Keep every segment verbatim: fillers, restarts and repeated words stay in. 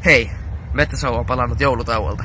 Hei, Metsäshow on palannut joulutauolta.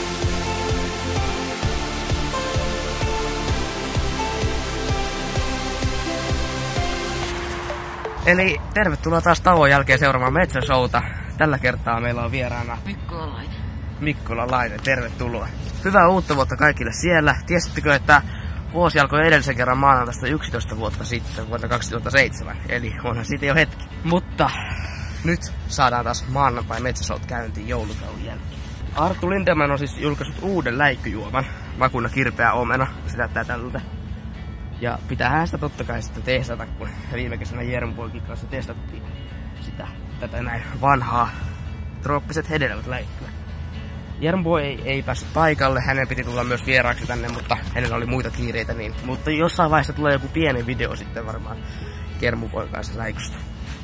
Eli tervetuloa taas tauon jälkeen seuraamaan Metsäshowta. Tällä kertaa meillä on vieraana Mikkola Laine. Mikkola Laine, tervetuloa. Hyvää uutta vuotta kaikille siellä. Tiesittekö, että vuosi alkoi edellisen kerran maanantaista yksitoista vuotta sitten, vuonna kaksituhattaseitsemän. Eli onhan siitä jo hetki. Mutta nyt saadaan taas maanantai Metsäshowt käyntiin joulutauon jälkeen. Arttu Lindeman on siis julkaissut uuden läikkyjuoman, makuna kirpeä omena. Se näyttää tältä. Ja pitäähän sitä totta kai sitten testata, kun viime kesänä Jermun poikin kanssa testattiin sitä, tätä näin vanhaa trooppiset hedelmät läikkyä. Jermu ei, ei päässyt paikalle, hänen piti tulla myös vieraaksi tänne, mutta hänellä oli muita kiireitä, niin. Mutta jossain vaiheessa tulee joku pieni video sitten varmaan Jermun poikin kanssa läikystä.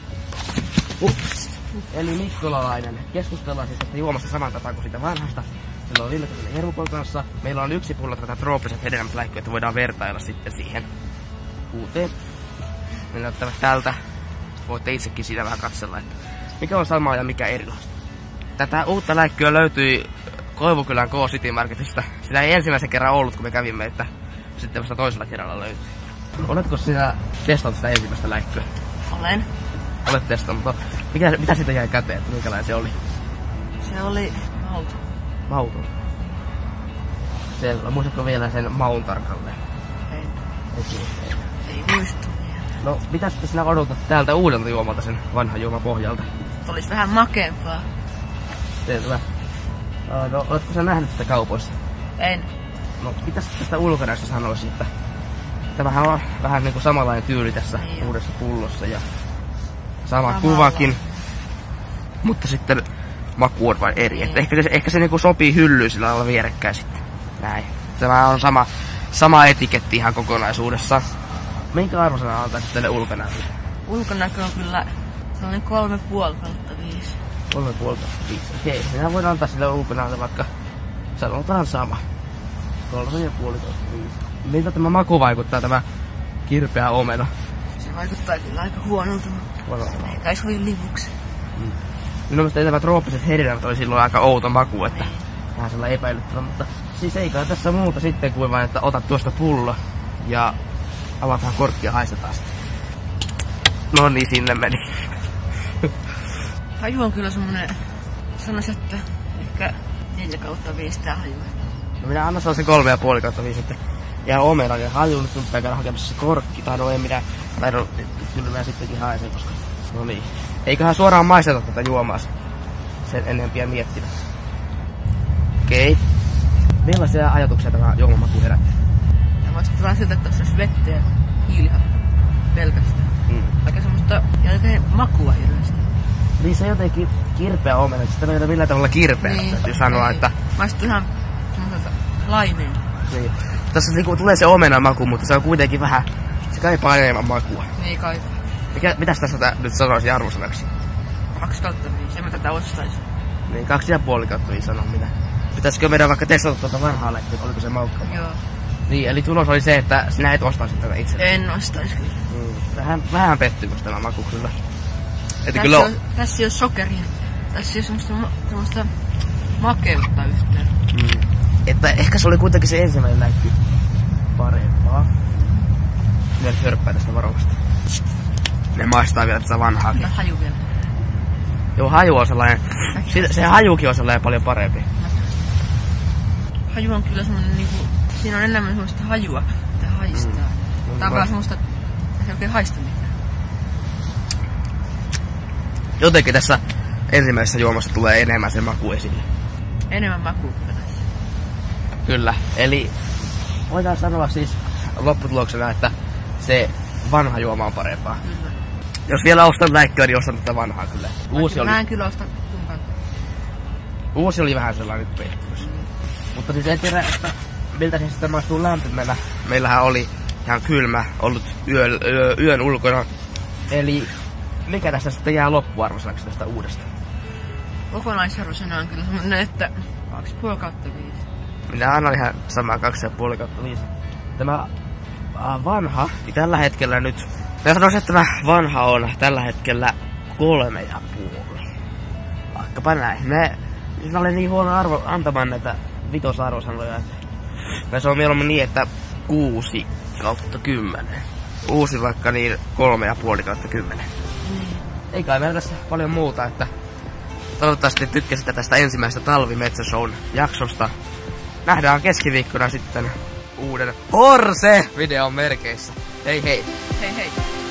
Ups. Eli Mikkola Laine. Keskustellaan siis tästä juomasta saman tapaan kuin siitä vanhasta. Sillä on viime kesänä Jermun poikin kanssa. Meillä on yksi pullo tätä trooppiset hedelmät läikkyä, että voidaan vertailla sitten siihen uuteen. Ne näyttävät tältä. Voitte itsekin siitä vähän katsella, että mikä on samaa ja mikä erilaista. Tätä uutta läikkyä löytyi Koivukylän K-City Marketista. Sitä ei ensimmäisen kerran ollut, kun me kävimme, että sitten vasta toisella kerralla löytyi. Oletko sinä testannut sitä ensimmäistä läikkyä? Olen. Olet testannut, mutta mikä, mitä siitä jäi käteen, että minkälainen se oli? Se oli mauton. Mauton. Selvä. Muistatko vielä sen maun tarkalleen? Ei. Ei, ei. Ei muistu. No, mitä sitten sinä odotat täältä uudelta juomalta sen vanhan juoman pohjalta? Olisi vähän makeampaa. Selvä. No, oletko sä nähnyt sitä kaupoissa? En. No, mitäs tästä ulkonäöstä sanoisin, että tämähän on vähän niinku samanlainen tyyli tässä niin uudessa pullossa ja sama Samalla. kuvakin, mutta sitten maku on vain eri. Niin. Että ehkä se, ehkä se niinku sopii hyllyyn sillä lailla vierekkäin sitten. Näin. Tämä on sama, sama etiketti ihan kokonaisuudessaan. Minkä arvosana antaisit tälle ulkonäölle? Ulkonäkö on kyllä sellainen kolme puoli kautta viisi. Kolme puoli kautta viisi. Okei, minä voin antaa sille ulkonäölle vaikka sanotaan sama. Kolme ja puoli kautta viisi. Miltä tämä maku vaikuttaa, tämä kirpeä omena? Se vaikuttaa kyllä aika huonolta, mutta ei kai sovi livuksi. Mm. Minun mielestä tämä trooppiset hedelmät oli silloin aika outo maku, että vähän sellainen epäilyttävä, mutta siis ei kai tässä muuta sitten kuin vain, että otat tuosta pullo ja avataan korkki ja haistetaan sitä. No niin, sinne meni. Haju on kyllä semmonen, sanoisin, että ehkä neljä kautta viisi tää haju. No minä annan sellaisen kolme ja puoli kautta viisi, että ja omena ja haju nyt sun pitää käydä hakemassa se korkki, tai no ei minä, tai no kyllä mä sittenkin haen sen, koska no niin. Eiköhän suoraan maisteta tätä juomaa sen enempiä miettiä. Okei. Millaisia ajatuksia tämä juomamaku herättää? Tämä maistuu vähän siltä, että tässä olisi vettä ja hiilihappoa pelkästään. Mm. Aika semmoista jotenkin makua hirveästi. Niin se jotenkin kirpeä omena, sitä ei ole millään tavalla kirpeä, niin, täytyy sanoa, niin. Että maistuu ihan semmoiselta laimeen. Niin. Tässä niinku tulee se omena maku, mutta se on kuitenkin vähän, se kaipaa enemmän makua. Niin kaipaa. Mikä, mitäs tässä tä, nyt sanoisi arvosanaksi? Kaksi kautta viisi, en mä tätä ostaisin. Niin, kaksi ja puoli kautta viisi sanon minä. Pitäisikö meidän vaikka testata tuota vanhaa läkkyä, oliko se maukka? Joo. Niin, eli tulos oli se, että sinä et ostaisi tätä itse. En ostaisi kyllä. Mm. Vähän, vähän pettymys tämä maku kyllä. Että tässä, kyllä on, tässä ei ole sokeria. Tässä ei ole semmoista, semmoista makeutta yhtään. Mm. Että ehkä se oli kuitenkin se ensimmäinen läikky parempaa. Ne hörppää tästä varovasti. Ne maistaa vielä tätä vanhaa. Ja haju vielä. Joo, haju on sellainen. Se, se hajukin on sellainen paljon parempi. Haju on kyllä semmonen niinku, siinä on enemmän semmoista hajua, mitä haistaa. Mm. Tää on vaan semmoista, ei oikein haista mitään. Jotenkin tässä ensimmäisessä juomassa tulee enemmän se maku esille. Enemmän makua kyllä näissä. Kyllä, eli voidaan sanoa siis lopputuloksena, että se vanha juoma on parempaa. Kyllä. Jos vielä ostan läikköä, niin ostan tätä vanhaa kyllä. Uusi oli... Mä en kyllä osta kumpan. Uusi oli vähän sellainen pettymys. Mm. Mutta siis en tiedä, että miltä se sitten maistuu lämpimänä. Meillähän oli ihan kylmä ollut yö, yö, yön ulkona. Eli mikä tästä sitten jää loppuarvosanaksi tästä uudesta? Kokonaisarvosana on kyllä semmonen, että kaksi puoli kautta viisi. Minä annan ihan samaa kaksi puoli kautta viisi. Tämä äh, vanha, niin tällä hetkellä nyt... Mä sanoisin, että tämä vanha on tällä hetkellä kolme ja puoli. vaikkapa näin. Me, mä olen niin huono arvo antamaan näitä vitosarvosanoja, että se on mieluummin niin, että kuusi kautta kymmenen. Uusi vaikka niin kolme ja puoli kautta kymmenen. Ei kai meillä tässä paljon muuta, että toivottavasti tykkäsitte tästä ensimmäisestä Talvimetsäshown jaksosta. Nähdään keskiviikkona sitten uuden Horse-videon merkeissä. Hei hei! Hei hei!